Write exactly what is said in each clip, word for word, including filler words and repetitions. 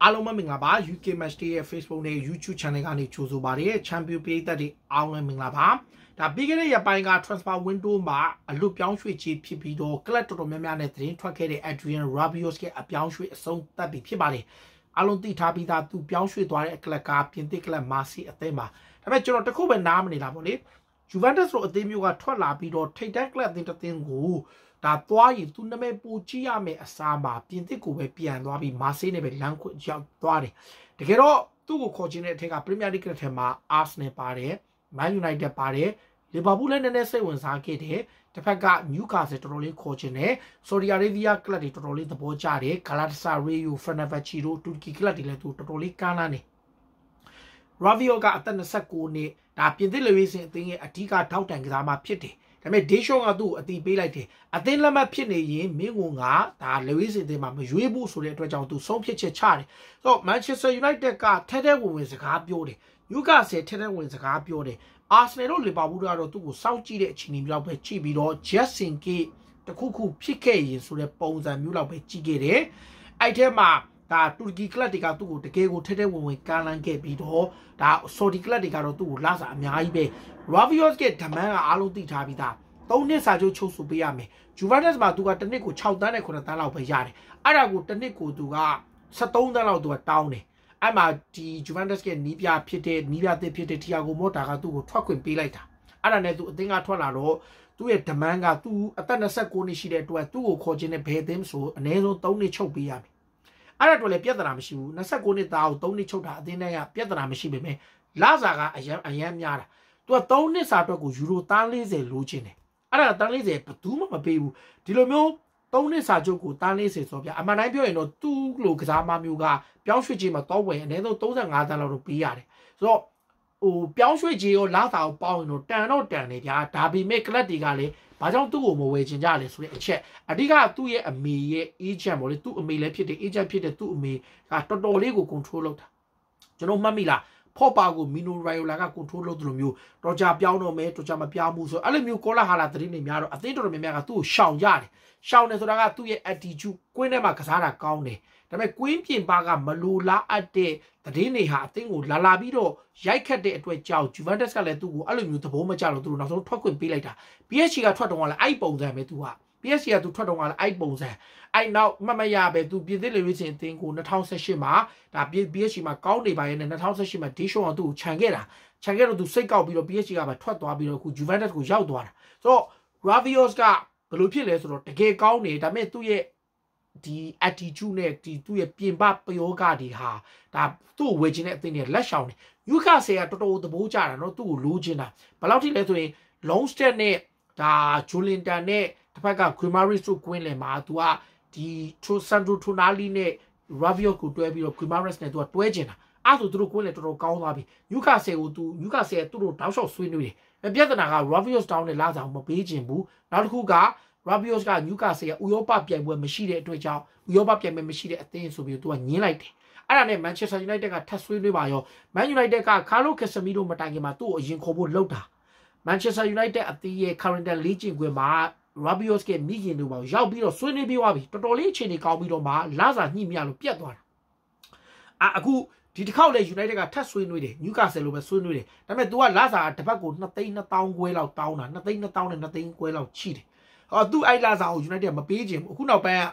အားလုံးမင်္ဂလာပါ U K Match Day ရဲ့ Facebook နဲ့ YouTube Channel ကနေကြိုဆိုပါရစေ Champion ပြည်သက်တွေအားလုံးမင်္ဂလာပါဒါပြီးခဲ့တဲ့ရက်ပိုင်းက Transfer Window မှာအလွတ်ပြောင်းရွှေ့ခြင်းဖြစ်ပြီးတော့ Club တော်တော်များများနဲ့သတင်းထွက်ခဲ့တဲ့ Adrian Rabiot ရဲ့အပြောင်းရွှေ့အဆုံးသတ်ပြီဖြစ်ပါတယ်အားလုံးသိထားပြီးသားသူပြောင်းရွှေ့သွားတဲ့ Club ကပြင်သစ် Club Marseille အသင်းမှာဒါပေမဲ့ကျွန်တော်တခုပဲနားမနေတာပေါ့လေ Juventus တို့အသင်းမျိုးကထွက်လာပြီးတော့ထိပ်တန်း Club အသင်းတစ်သင်းကိုဒါသွားရင်သူနာမည်ပူကြည့်ရမယ်အစားမှာပြင်သစ်ကိုပဲပြန်သွားပြီးမာဆေးနဲ့ပဲလမ်းခွရောက်သွားတယ်တကယ်တော့သူ့ကိုခေါ်ခြင်းတဲ့အထက်ကပရီးမီယာလိဂ်ထဲမှာအာဆနယ်ပါတယ်မန်ယူနိုက်တက်ပါတယ်လီဗာပူးလည်းနည်းနည်းစိတ်ဝင်စားခဲ့တယ်တစ်ဖက်ကနယူကာဆယ်တော်တော်လေးခေါ်ခြင်းနဲ့ဆော်ဒီအာရေးဗီးယားကလပ်တွေတော်တော်လေးသဘောကျတယ်ဂလာတာဆာရေယိုဖရနဗက်ချီတို့တူရကီကလပ်တွေလည်းသူတော်တော်လေးကမ်းလာနေရာဗီယိုကအသက်နှစ်ကိုနှစ်ဒါပြင်သစ်လေဝေးစင်အသင်းရဲ့အဓိကထောက်တန်ကစားမှဖြစ်တယ်ဒါပေမဲ့ဒေးရှော့ကသူ့အတီးပေးလိုက်တယ်အသင်းလက်မှတ်ဖြစ်နေရင်မင်းကဒါလေဝေးစင်အသင်းမှာမရွေးဘူးဆိုတဲ့အတွက်ကြောင့်သူဆုံးဖြတ်ချက်ချတယ်ဆိုတော့ Manchester United ကထဲထဲဝင်ဝင်စကားပြောတယ်နယူကာဆယ်ထဲထဲဝင်စကားပြောတယ်အာဆနယ်တို့လီဗာပူးတို့ကတော့သူ့ကိုစောင့်ကြည့်တဲ့အခြေအနေမျိုးလောက်ပဲကြည့်ပြီးတော့ Justin K တခုခုဖြစ်ခဲ့ရင်ဆိုတဲ့ပုံစံမျိုးလောက်ပဲကြည့်ခဲ့တယ်အဲ့ထဲမှာဒါတူရကီကလပ်တွေကသူ့ကိုတကယ်ကိုထဲထဲဝင်ဝင်ကမ်းလှမ်းခဲ့ပြီးတော့ဒါဆော်ဒီကလပ်တွေကတော့သူ့ကိုလာစားအများကြီးပဲ Rabiot ရဲ့ဒမန်ကအားလုံးသိထားပြီးသားသုံးနှစ်စာချုပ်ချုပ်ဆိုပေးရမယ် Juventus မှာသူကတစ်နှစ်ကို၆တန်းနဲ့ခုနှစ်တန်းလောက်ပဲရတယ်အဲ့ဒါကိုတစ်နှစ်ကိုသူက၁၃တန်းလောက်သူကတောင်းတယ်အဲ့မှာဒီ Juventus ရဲ့နီးပြဖြစ်တဲ့နီးပြသစ်ဖြစ်တဲ့ Thiago Motta ကသူ့ကိုထွက်ခွင့်ပေးလိုက်တာအဲ့ဒါနဲ့သူအသင်းကထွက်လာတော့သူ့ရဲ့ဒမန်ကသူအသက်၂၉နှစ်ရှိတဲ့အတွက်သူ့ကိုခေါ်ခြင်းနဲ့ဘယ်အသင်းဆိုအနည်းဆုံး၃နှစ်ချုပ်ပေးရမယ်အဲ့ဒါတော့လည်းပြဿနာမရှိဘူး၂၉နှစ်သားကို၃နှစ်ချုပ်တာအသင်းတိုင်းကပြဿနာမရှိပေမဲ့လာစာကအရန်အရန်များတာသူက၃နှစ်စာအတွက်ကိုယူရိုတန်း၄၀လိုချင်တယ်အဲ့ဒါတန်း၄၀ဘယ်သူမှမပေးဘူးဒီလိုမျိုး၃နှစ်စာချုပ်ကိုတန်း၄၀ဆိုပြအမှန်တိုင်းပြောရင်တော့သူ့လိုကစားမမျိုးကပြောင်းရွှေ့ခြင်းမှာတော့ဝယ်အနည်းဆုံး၃၅တန်းလောက်တော့ပေးရတယ်ဆိုတော့ဟိုပြောင်းရွှေ့ခြင်းရောလာစာကိုပေါင်းရင်တော့တန်တော့တန်နေဗျာဒါပေမဲ့ကလပ်တွေကလည်းဘာကြောင့်သူ့ကိုမဝယ်ချင်ကြလဲဆိုတဲ့အချက်အဓိကသူ့ရဲ့အမေရဲ့ agent ပေါ့လေသူ့အမေလည်းဖြစ်တယ် agent ဖြစ်တဲ့သူ့အမေကတော်တော်လေးကို control လုပ်တာကျွန်တော်မှတ်မိလားဖော့ပါကိုမီနိုရိုင်ယိုလာက control လုပ်တယ်လို့မျိုးတော်ကြပြောင်းတော့မယ်တော်ကြမပြောင်းဘူးဆိုအဲ့လိုမျိုးကောလာဟာလာသတင်းတွေများတော့အသင်းတော်တော်များများကသူ့ကိုရှောင်ရတယ်ရှောင်တယ်ဆိုတာကသူ့ရဲ့ attitude ကွင်းထဲမှာကစားတာကောင်းတယ်ဒါပေမဲ့ကွင်းပြင်ပါကမလိုလားအပ်တဲ့သတင်းတွေဟာအသင်းကိုလာလာပြီးတော့ရိုက်ခတ်တဲ့အတွက်ကြောင့် Juventus ကလည်းသူ့ကိုအဲ့လိုမျိုးသဘောမကျတော့သူတို့နောက်ဆုံးထွက်ခွင့်ပေးလိုက်တာ P S G ကထွက်တော့ကလည်းအဲ့ပုံစံပဲသူက P S G ကသူထွက်တော့ကလည်းအဲ့ပုံစံအဲ့နောက်မမရပဲသူပြည်သစ်လေဝေးချင်းအသင်းကို၂၀၁၈မှာဒါ P S G မှာကောင်းနေပါရဲ့နဲ့၂၀၁၈မှာဒေးရှော့ကသူ့ကိုခြံခဲ့တာခြံခဲ့တော့သူစိတ်ကောက်ပြီးတော့ P S G ကပဲထွက်သွားပြီးတော့အခု Juventus ကိုရောက်သွားတာဆိုတော့ Rabiot ကဘယ်လိုဖြစ်လဲဆိုတော့တကယ်ကောင်းနေဒါပေမဲ့သူ့ရဲ့ဒီ attitude နဲ့ဒီသူ့ရဲ့ပြင်ပပယောဂတွေဟာဒါသူ့ကိုဝယ်ခြင်းတဲ့အသင်းတွေလက်ရှောင်တယ်ယူကာဆယ်ကတော်တော်သဘောကျတာเนาะသူ့ကိုလိုချင်တာဘယ်လောက်ထိလဲဆိုရင် long step နဲ့ဒါဂျိုလင်တန်နဲ့တစ်ဖက်က Guimaraes တို့ကွင်းလယ်မှာသူကဒီထိုဆန်ဒရိုထိုနာလီနဲ့ Rabiot ကိုတွဲပြီးတော့ Guimaraes နဲ့သူကတွဲချင်တာအဲ့ဆိုသူတို့ကွင်းလယ်တော်တော်ကောင်းသွားပြီယူကာဆယ်ကိုသူယူကာဆယ်သူတို့တောက်လျှောက်ဆွေးနွေးတယ်ပြဿနာက Rabiot တောင်းနဲ့လာဆောင်မပေးချင်ဘူးနောက်တစ်ခုကRabiot ကနယူကာဆယ်ရဲ့ဥရောပပြိုင်ပွဲမရှိတဲ့အတွက်ကြောင့်ဥရောပပြိုင်ပွဲမရှိတဲ့အသင်းဆိုပြီးသူကညင်းလိုက်တယ်အဲ့ဒါနဲ့ Manchester United ကထပ်ဆွေးနွေးပါရော Man United က Carlo Casemiro မတိုင်ခင်မှာသူ့ကိုအရင်ခေါ်ဖို့လုပ်တာ Manchester United အသင်းရဲ့ current လေ့ကျင့်ခွင့်မှာ Rabiot ကမိခင်တို့ပါရောက်ပြီးတော့ဆွေးနွေးပြီးသွားပြီတော်တော်လေးအခြေအနေကောင်းပြီးတော့မှလာစာညှိမရလို့ပြတ်သွားတာအခုဒီတစ်ခေါက်လေ United ကထပ်ဆွေးနွေးတယ် Newcastle လိုပဲဆွေးနွေးတယ်ဒါပေမဲ့ तू ကလာစာတစ်ပတ်ကို၂သိန်း၂သောင်းခွဲလောက်တောင်းတာ၂သိန်း၂သောင်းနဲ့၂သိန်းခွဲလောက်ချိတယ်အော်သူအဲ့လာစာကို United မပေးချင်ဘူးအခုနောက်ပိုင်းက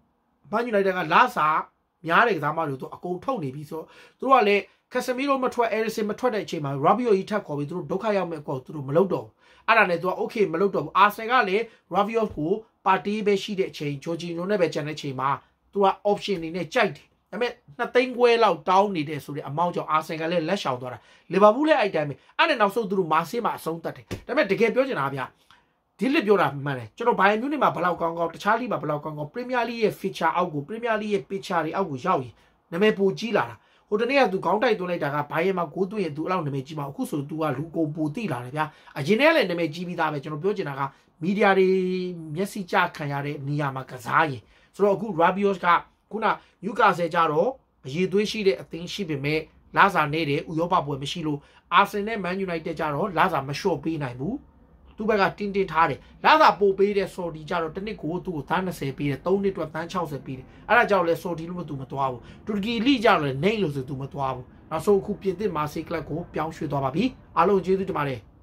Man United ကလာစာများတဲ့ကစားမတွေကိုသူအကုန်ထုတ်နေပြီဆိုတော့သူတို့ကလည်း Casemiro မထွက် Eriksen မထွက်တဲ့အချိန်မှာ Rabiot ကြီးထပ်ခေါ်ပြီးသူတို့ဒုက္ခရောက်မဲ့ကောသူတို့မလုပ်တော့ဘူးအဲ့ဒါနဲ့သူက okay မလုပ်တော့ဘူး Arsenal ကလည်း Rabiot ကိုပါတီးပဲရှိတဲ့အချိန် Jorginho နဲ့ပဲကျန်တဲ့အချိန်မှာသူက option နေနဲ့ကြိုက်တယ်ဒါပေမဲ့၂သိန်းခွဲလောက်တောင်းနေတဲ့ဆိုတဲ့အမောင်းကြောင့် Arsenal ကလည်းလက်ရှောင်သွားတာ Liverpool လည်းအဲ့တိုင်းပဲအဲ့နဲ့နောက်ဆုံးသူတို့ Marseille မှာအဆုံးသတ်တယ်ဒါပေမဲ့တကယ်ပြောချင်တာဗျဒီလစ်ပြောတာမှန်တယ်ကျွန်တော်ဘိုင်ယန်မြူးနစ်မှာဘယ်လောက်ကောင်းကောင်းတခြားလိမှာဘယ်လောက်ကောင်းကောင်းပရီးမီးယားလိရဲ့ feature အောက်ကိုပရီးမီးယားလိရဲ့ picture တွေအောက်ကိုရောက်ရင်နာမည်ပိုကြီးလာတာဟိုတနေ့ကသူခေါင်းတိုက်သွင်းလိုက်တာကဘိုင်ယန်မှာကိုးသွင်းရင်သူအဲ့လောက်နာမည်ကြီးမှာအခုဆိုသူကလူကိုပိုတိလာတယ်ဗျာအရင်တည်းကလည်းနာမည်ကြီးပြီးသားပဲကျွန်တော်ပြောချင်တာကမီဒီယာတွေမျက်စိကျခံရတဲ့နေရာမှာကစားရင်ဆိုတော့အခု Rabiot ကခုနယူကာဆယ်ကြတော့အရေးသွေးရှိတဲ့အသင်းရှိပေမဲ့လာစာနေတယ်ဥရောပပွဲမရှိလို့အာဆင်နဲ့ Man United ကြတော့လာစာမလျှော့ပေးနိုင်ဘူးသူ့ဘက်ကတင်းတင်းထားတယ်လာသာပို့ပေးတဲ့ဆော်ဒီကြတော့တစ်နှစ်ကိုသူ့ကိုသန်း20ပေးတယ်သုံးနှစ်အတွက်သန်း60ပေးတယ်အဲ့ဒါကြောင့်လဲဆော်ဒီလို့မသူမသွားဘူးတူရကီလိကြတော့လဲနေလို့ဆိုသူမသွားဘူးနောက်ဆုံးအခုပြင်သစ်မာဆေးကလပ်ကိုပြောင်းရွှေ့သွားပါပြီအားလုံးကျေးဇူးတင်ပါတယ်